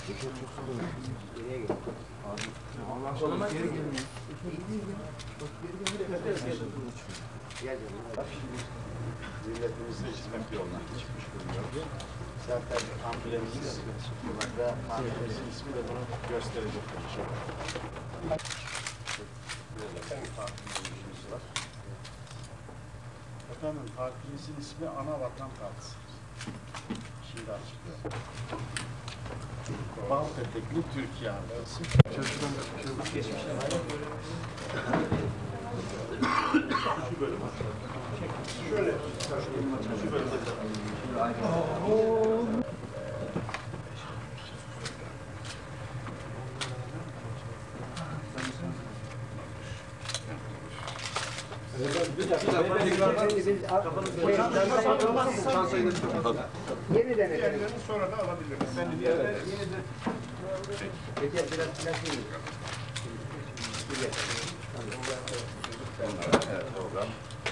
Milletimizin hizmet yoluna çıkmış bulunuyor. Zaten ambulemiz ve partimizin ismi de bunu gösterecek inşallah. Efendim, partimizin ismi Ana Vatan Partisi. Şimdi açıklıyor. Bal petekli Türkiye Partisi. Şöyle. Yeniden edelim. Sonra da alabiliriz. Yeniden. Peki biraz iyi. Evet, program.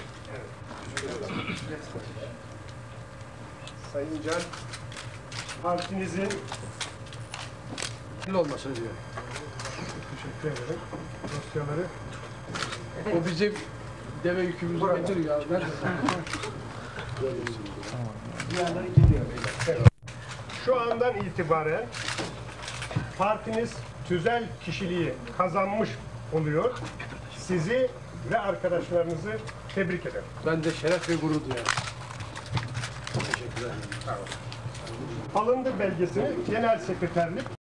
Sayın Can, partinizin olmasın diyor. Teşekkür ederim. Dosyaları. O bizim deve yükümüzü getiriyor. Şu andan itibaren partiniz tüzel kişiliği kazanmış oluyor. Sizi ve arkadaşlarınızı tebrik ederim. Ben de şeref ve gurur duyarım. Teşekkür ederim. Alındı belgesini genel sekreterlik